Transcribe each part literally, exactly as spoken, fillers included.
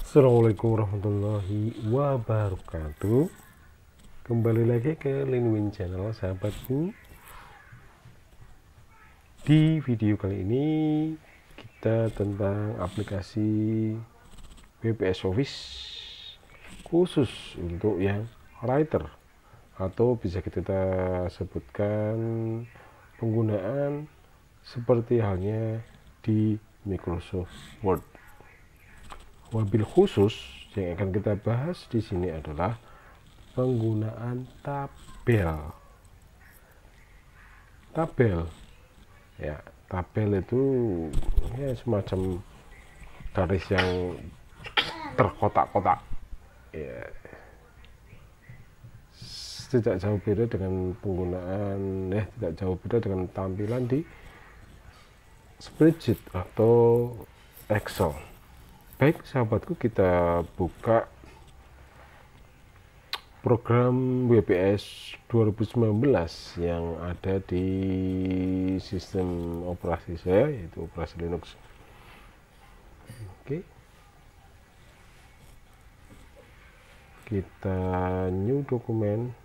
Assalamualaikum warahmatullahi wabarakatuh. Kembali lagi ke Linwin Channel, sahabatku. Di video kali ini kita tentang aplikasi W P S Office khusus untuk yang writer, atau bisa kita sebutkan penggunaan seperti halnya di Microsoft Word. Wabil khusus yang akan kita bahas di sini adalah penggunaan tabel. Tabel, ya, tabel itu ya semacam garis yang terkotak-kotak. Ya, tidak jauh beda dengan penggunaan, ya, tidak jauh beda dengan tampilan di spreadsheet atau Excel. Baik sahabatku, kita buka program W P S dua ribu sembilan belas yang ada di sistem operasi saya, yaitu operasi Linux. Oke, kita new dokumen,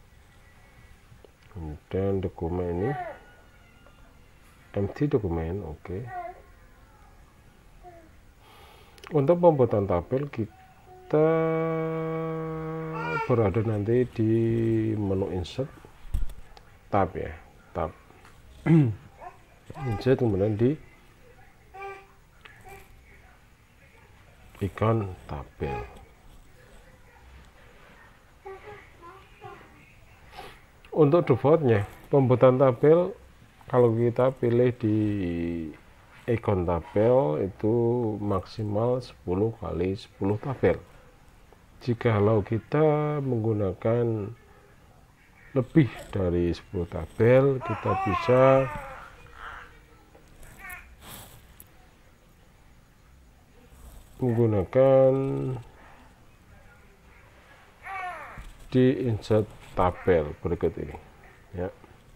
dan dokumen ini empty dokumen. Oke, untuk pembuatan tabel kita berada nanti di menu insert, tab ya, tab insert, kemudian di ikon tabel. Untuk defaultnya pembuatan tabel, kalau kita pilih di ikon tabel itu maksimal sepuluh kali sepuluh tabel. Jikalau kita menggunakan lebih dari sepuluh tabel, kita bisa menggunakan di insert tabel berikut ini, ya.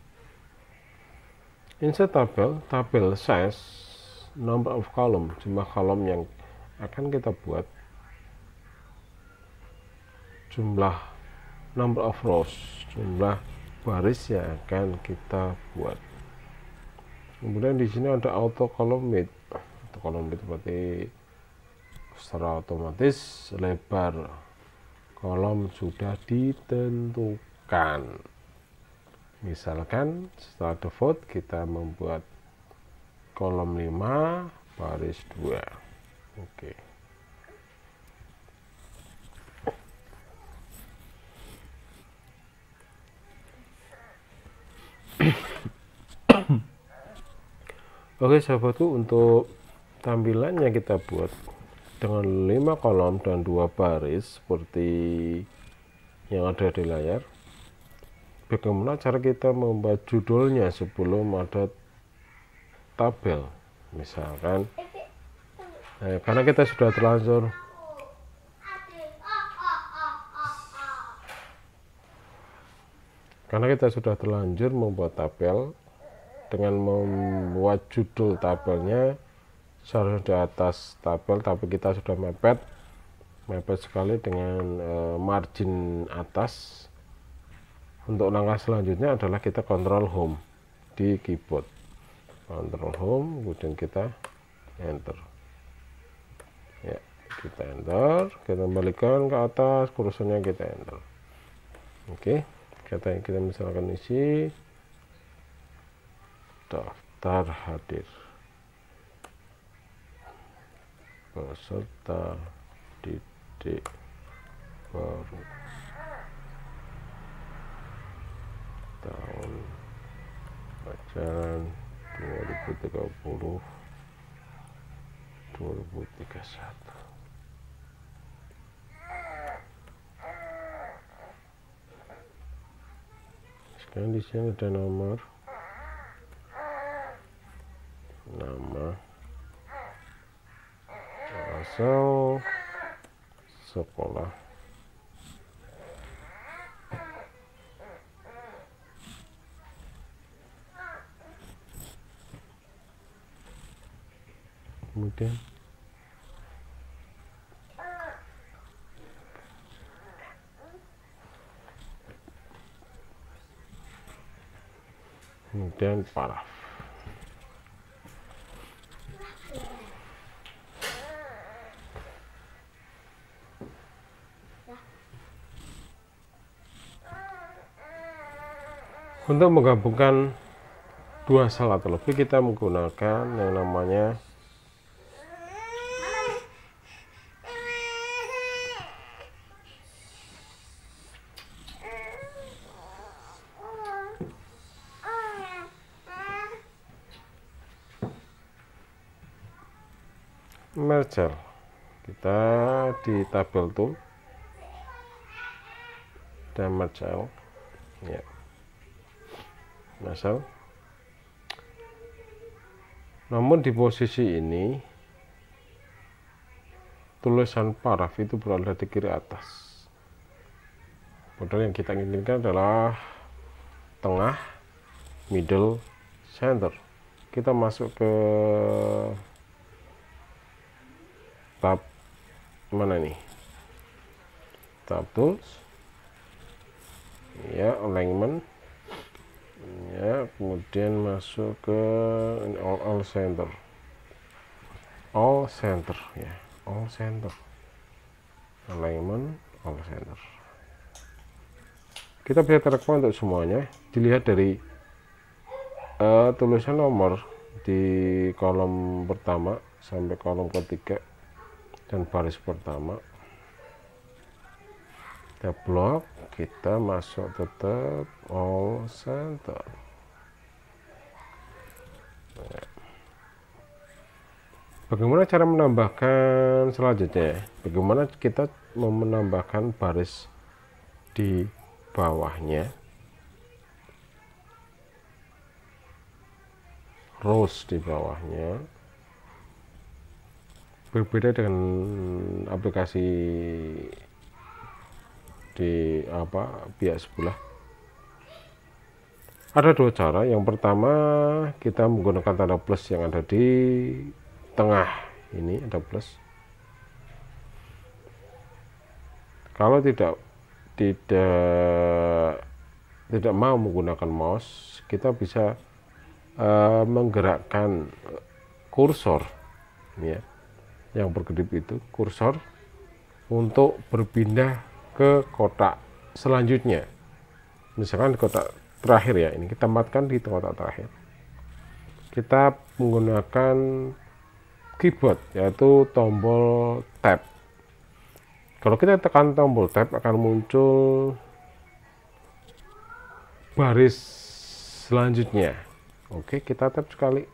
Insert tabel, tabel size, number of column, jumlah kolom yang akan kita buat, jumlah number of rows, jumlah baris yang akan kita buat. Kemudian di sini ada auto column width. Auto column width berarti secara otomatis lebar kolom sudah ditentukan. Misalkan setelah default kita membuat kolom lima baris dua. Oke. Oke sahabatku, untuk tampilannya kita buat dengan lima kolom dan dua baris seperti yang ada di layar. Bagaimana cara kita membuat judulnya sebelum ada tabel? Misalkan, nah, karena kita sudah terlanjur karena kita sudah terlanjur membuat tabel, dengan membuat judul tabelnya seharusnya di atas tabel, tapi kita sudah mepet mepet sekali dengan e, margin atas. Untuk langkah selanjutnya adalah kita kontrol home di keyboard, kontrol home, kemudian kita enter, ya, kita enter, kita kembalikan ke atas, kursornya kita enter. Oke, kita kita misalkan isi daftar hadir peserta didik baru tahun ajaran dua ribu tiga puluh dua ribu tiga puluh satu. Sekarang di sini ada nomor, nama, asal sekolah, kemudian kemudian paraf. Untuk menggabungkan dua sel atau lebih, kita menggunakan yang namanya merger. Kita di tabel tool dan merger, ya, merger. Namun di posisi ini tulisan paraf itu berada di kiri atas, padahal yang kita inginkan adalah tengah, middle, center. Kita masuk ke tab mana nih, tab tools, ya, alignment, ya, kemudian masuk ke all, all center, all center, ya, all center, alignment, all center. Kita bisa terekam untuk semuanya. Dilihat dari uh, tulisan nomor di kolom pertama sampai kolom ketiga dan baris pertama. Kita blok, kita masuk tetap all center. Nah, bagaimana cara menambahkan selanjutnya? Bagaimana kita mau menambahkan baris di bawahnya, rows di bawahnya? Berbeda dengan aplikasi di apa pihak sebelah. Ada dua cara. Yang pertama, kita menggunakan tanda plus yang ada di tengah ini, ada plus. Kalau tidak tidak tidak mau menggunakan mouse, kita bisa uh, menggerakkan kursor, ya, yang berkedip itu, kursor, untuk berpindah ke kotak selanjutnya. Misalkan di kotak terakhir, ya, ini kita matkan di kotak terakhir. Kita menggunakan keyboard, yaitu tombol tab. Kalau kita tekan tombol tab, akan muncul baris selanjutnya. Oke, kita tab sekali,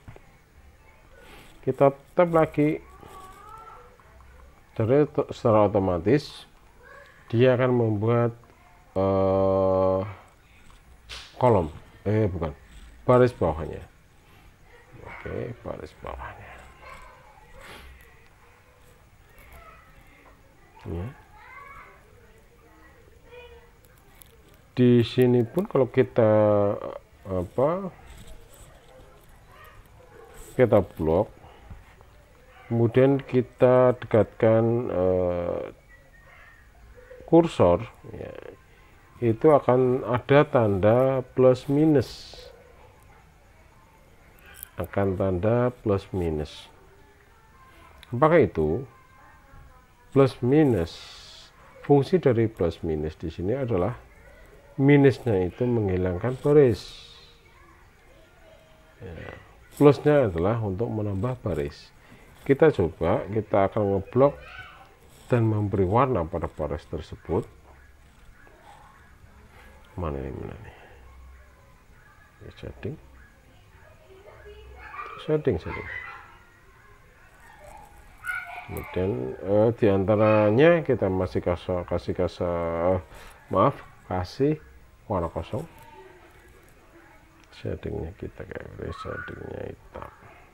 kita tab lagi. Jadi secara otomatis dia akan membuat uh, kolom, eh bukan, baris bawahnya. Oke, baris bawahnya. Ya. Di sini pun kalau kita apa, kita blok, kemudian kita dekatkan eh, kursor, ya, itu akan ada tanda plus minus, akan tanda plus minus. Apakah itu plus minus? Fungsi dari plus minus di sini adalah minusnya itu menghilangkan baris, ya, plusnya adalah untuk menambah baris. Kita coba, kita akan ngeblok dan memberi warna pada baris tersebut. Mana ini, mana nih? Setting, setting, setting. Kemudian eh, diantaranya kita masih kasih kasih kasih eh, maaf kasih warna kosong. Settingnya kita kayak settingnya hitam.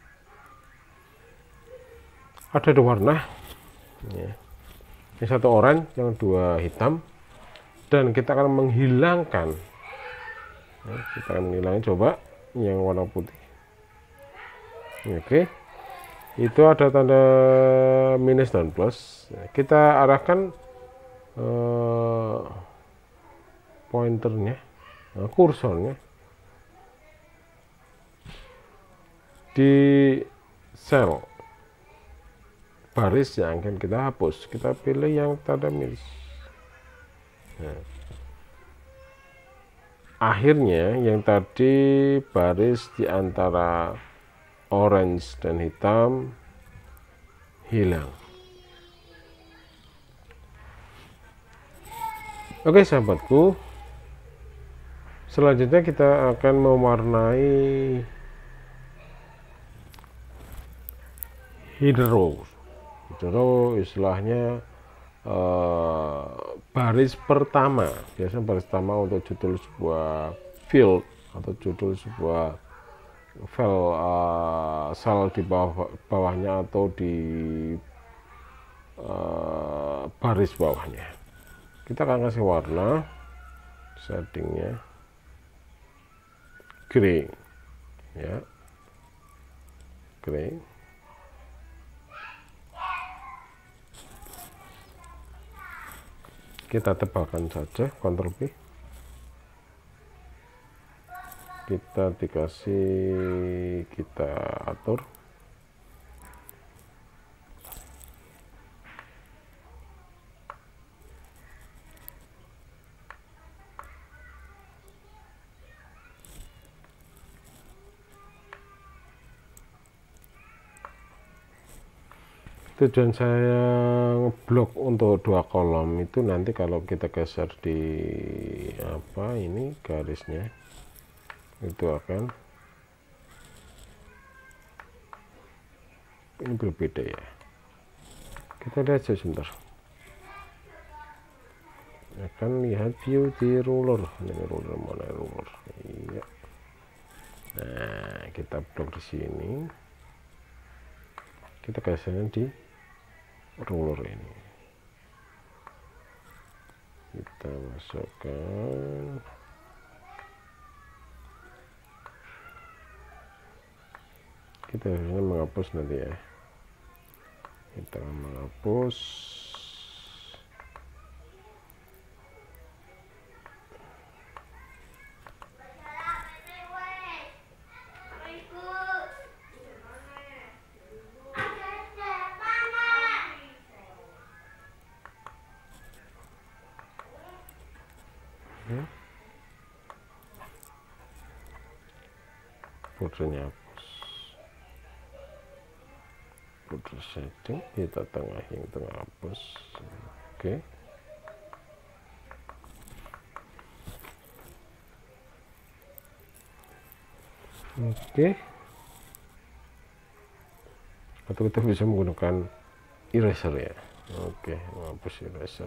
Ada dua warna, ya. Yang satu oranye, yang dua hitam, dan kita akan menghilangkan, ya, kita akan menghilangkan, coba yang warna putih. Oke, itu ada tanda minus dan plus. Kita arahkan eh, pointernya, nah, kursornya di sel baris yang akan kita hapus, kita pilih yang tanda minus. Nah, akhirnya yang tadi baris di antara orange dan hitam hilang. Oke sahabatku, selanjutnya kita akan mewarnai header row. Header row istilahnya uh, baris pertama. Biasanya baris pertama untuk judul sebuah field atau judul sebuah file uh, sel di bawah bawahnya atau di uh, baris bawahnya. Kita akan kasih warna, settingnya gray, ya, gray. Kita tebalkan saja, Ctrl B. Kita dikasih, kita atur. Tujuan saya blok untuk dua kolom itu nanti kalau kita geser di apa ini garisnya itu akan ini berbeda ya. Kita lihat aja sebentar, akan lihat view di ruler. Ini ruler mana ruler? Iya. Nah kita blok di sini, kita gesernya di ruler ini, kita masukkan, kita harusnya menghapus nanti ya, kita menghapus. Bordernya hapus, border setting kita tengah, yang tengah hapus. Oke, oke, atau kita bisa menggunakan eraser ya. Oke, hapus eraser.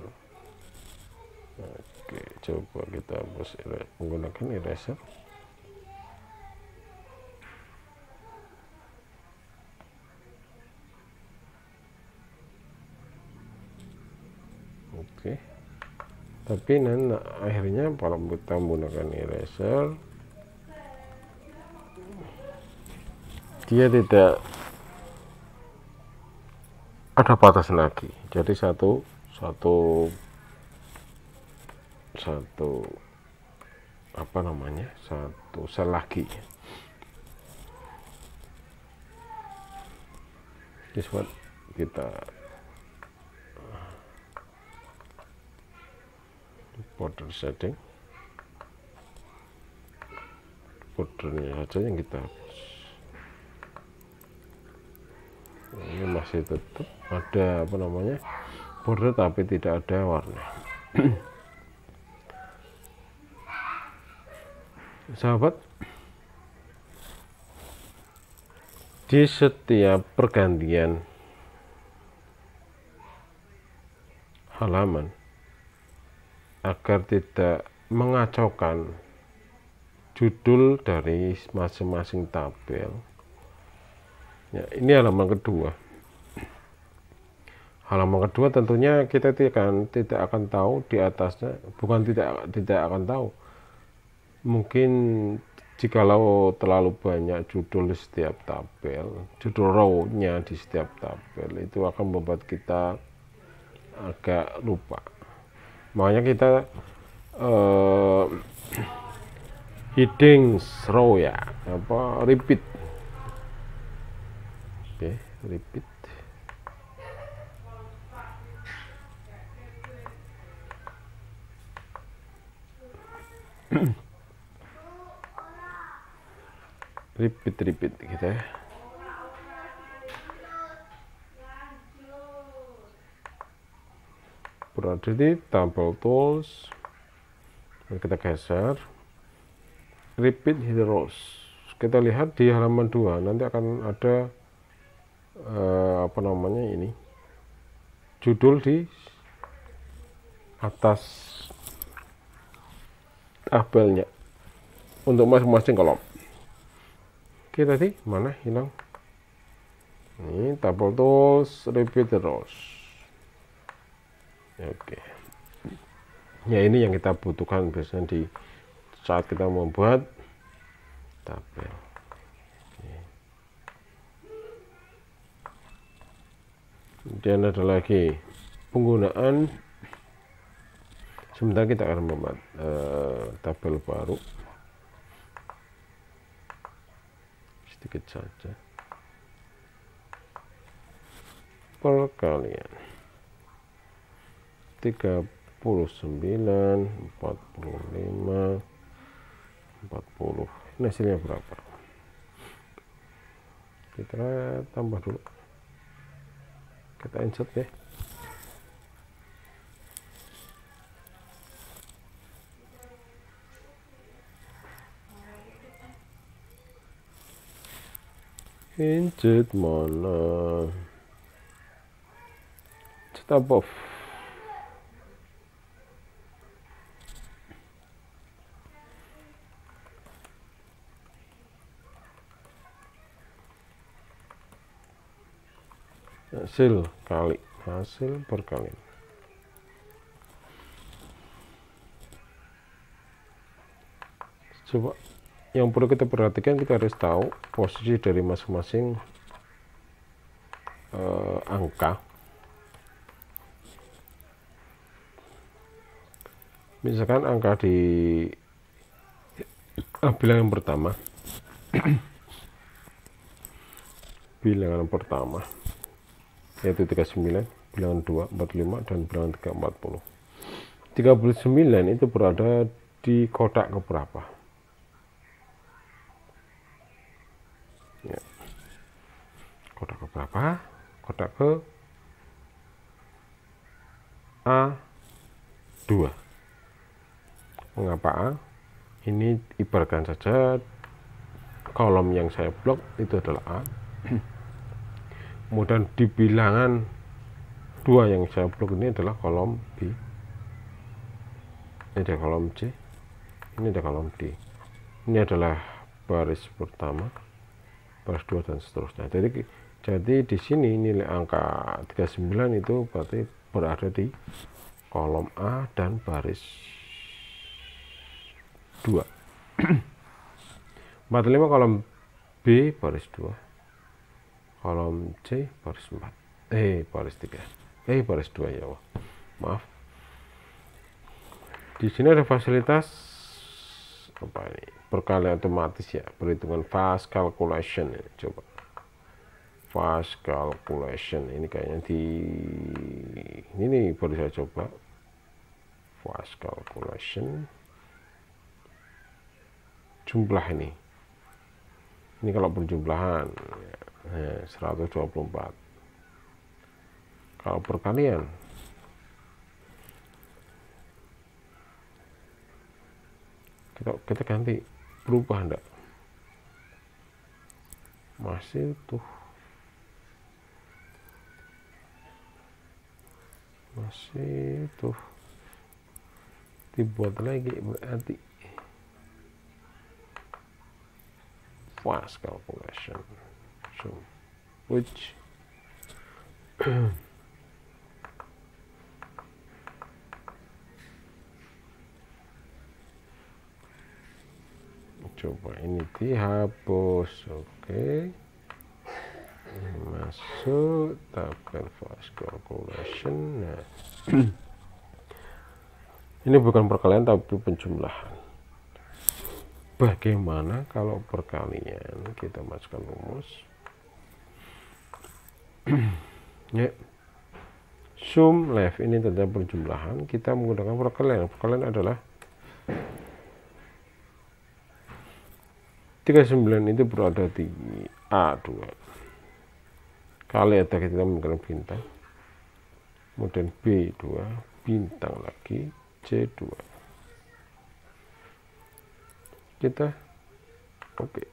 Oke, coba kita hapus eraser, menggunakan eraser. Oke, tapi nanti akhirnya kalau kita menggunakan eraser dia tidak ada batasan lagi, jadi satu satu satu apa namanya satu sel lagi. This one kita border setting, bordernya saja yang kita hapus. Ini masih tetap ada apa namanya border tapi tidak ada warna. Sahabat, di setiap pergantian halaman, agar tidak mengacaukan judul dari masing-masing tabel ya, ini halaman kedua. Halaman kedua tentunya kita tidak akan, tidak akan tahu di atasnya, bukan tidak tidak akan tahu, mungkin jikalau terlalu banyak judul di setiap tabel, judul row-nya di setiap tabel itu akan membuat kita agak lupa. Makanya kita uh, heading row ya, apa repeat repeat. repeat repeat gitu ya. Berada di tabel tools, kita geser repeat heroes. Kita lihat di halaman dua nanti akan ada eh, apa namanya ini judul di atas tabelnya untuk masing-masing kolom. Oke, tadi mana hilang ini tabel tools repeat heroes. Oke, ya ini yang kita butuhkan biasanya di saat kita membuat tabel. Oke. Kemudian ada lagi penggunaan. Sebentar kita akan membuat uh, tabel baru sedikit saja. Perkalian tiga puluh sembilan, empat puluh lima, empat puluh. Ini hasilnya berapa? Kita tambah dulu. Kita insert ya. Insert mana? Stop off. Hasil kali hasil perkalian. Coba yang perlu kita perhatikan, kita harus tahu posisi dari masing-masing uh, angka. Misalkan angka di uh, bilangan pertama bilangan pertama yaitu tiga puluh sembilan, bilangan dua empat puluh lima, dan bilangan tiga empat puluh. tiga puluh sembilan itu berada di kotak keberapa? Ya. Kotak keberapa? Kotak ke A dua. Mengapa A? Ini ibaratkan saja kolom yang saya blok itu adalah A. Kemudian di bilangan dua yang saya blok ini adalah kolom B. Ini ada kolom C, ini ada kolom D. Ini adalah baris pertama, baris dua, dan seterusnya. Jadi jadi di sini nilai angka tiga puluh sembilan itu berarti berada di kolom A dan baris dua. empat puluh lima kolom B baris dua, kolom C baris empat, eh baris tiga, eh baris dua ya Allah. Maaf. Di sini ada fasilitas apa ini? Perkalian otomatis ya, perhitungan fast calculation. Coba fast calculation ini kayaknya di ini nih, baru saya coba fast calculation. Jumlah ini ini kalau perjumlahan ya, seratus dua puluh empat. Kalau perkalian kita, kita ganti, berubah enggak? Masih tuh masih tuh dibuat lagi, berarti fast calculation. So which coba ini dihapus. Oke, okay. Masuk tabel fast calculation. Nah, ini bukan perkalian tapi penjumlahan. Bagaimana kalau perkalian? Kita masukkan rumus Ya, sum left ini tentang perjumlahan. Kita menggunakan perkalian. Perkalian adalah tiga puluh sembilan itu berada di A dua kali ada kita menggunakan bintang, kemudian B dua bintang lagi, C dua kita oke okay.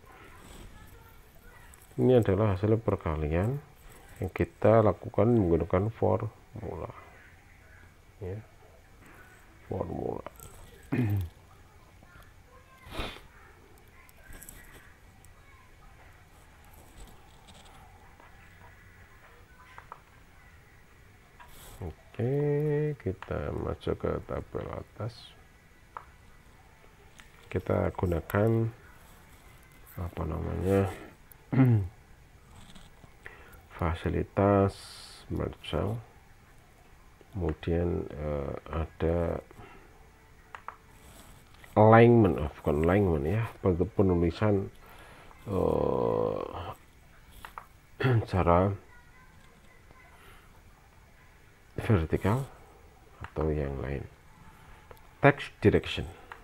Ini adalah hasil perkalian yang kita lakukan menggunakan formula ya, formula Oke, kita masuk ke tabel atas. Kita gunakan apa namanya fasilitas merge, kemudian eh, ada alignment, oh, bukan alignment ya, bentuk penulisan eh, cara vertikal atau yang lain. Text direction.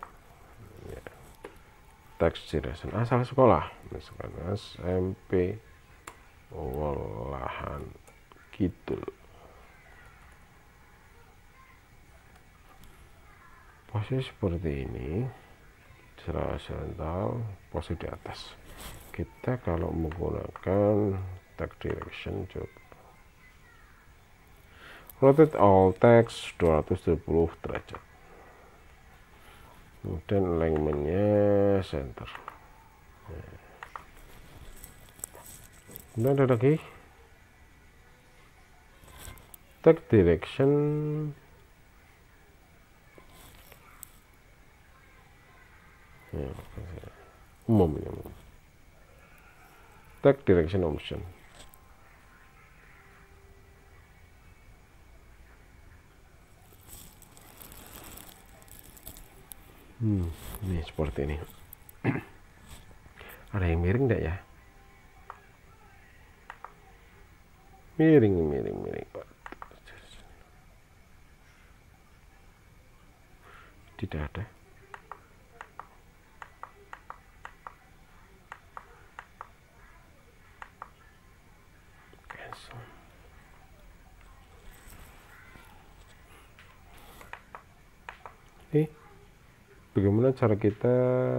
Text direction asal sekolah, misalkan S M P Olahan Kidul. Posisi seperti ini, secara horizontal, posisi di atas. Kita kalau menggunakan text direction, coba rotate all text dua ratus tujuh puluh derajat. Kemudian alignmentnya center. Kemudian ada lagi text direction ya, umum ya, umum. Text direction option. Hmm, ini seperti ini. Ada yang miring enggak ya? Miring, miring, miring. Tidak ada. Cancel. Oke. Bagaimana cara kita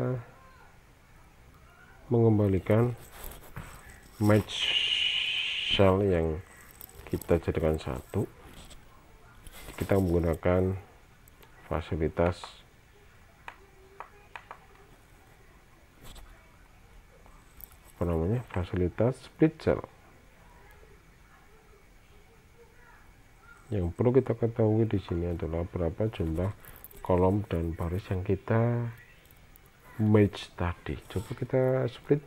mengembalikan match cell yang kita jadikan satu? Kita menggunakan fasilitas apa namanya fasilitas split cell. Yang perlu kita ketahui di sini adalah berapa jumlah kolom dan baris yang kita match tadi. Coba kita split.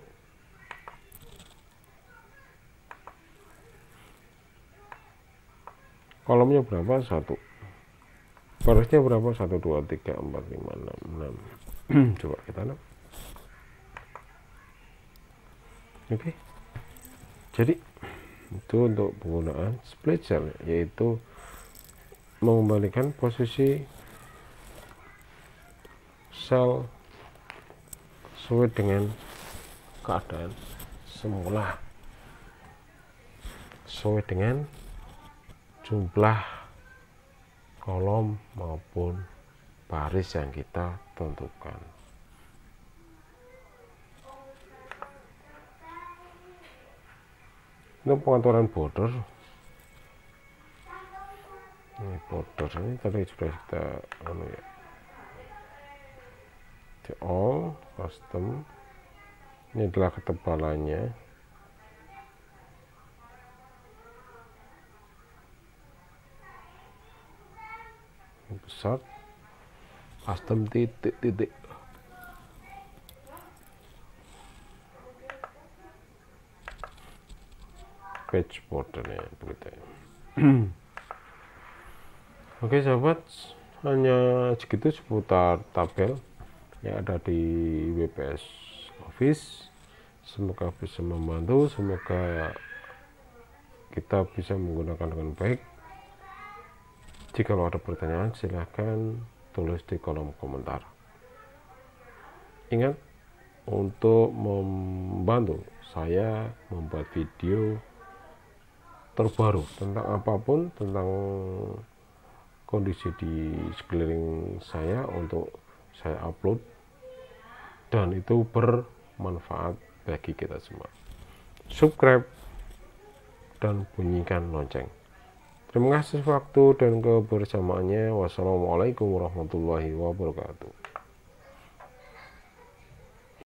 Kolomnya berapa? Satu. Barisnya berapa? Satu, dua, tiga, empat, lima, enam, enam. Coba kita lihat. Oke. Jadi itu untuk penggunaan split cell, yaitu mengembalikan posisi sel sesuai dengan keadaan semula, sesuai dengan jumlah kolom maupun baris yang kita tentukan. Untuk pengaturan border, ini border ini tadi sudah kita anu ya, di all custom. Ini adalah ketebalannya. Ini besar, custom titik-titik. Page bordernya begitu ya. Oke sahabat, hanya segitu seputar tabel yang ada di W P S Office. Semoga bisa membantu, semoga kita bisa menggunakan dengan baik. Jika ada pertanyaan, silahkan tulis di kolom komentar. Ingat, untuk membantu saya membuat video terbaru tentang apapun, tentang kondisi di sekeliling saya, untuk saya upload, dan itu bermanfaat bagi kita semua. Subscribe dan bunyikan lonceng. Terima kasih waktu dan kebersamaannya. Wassalamualaikum warahmatullahi wabarakatuh.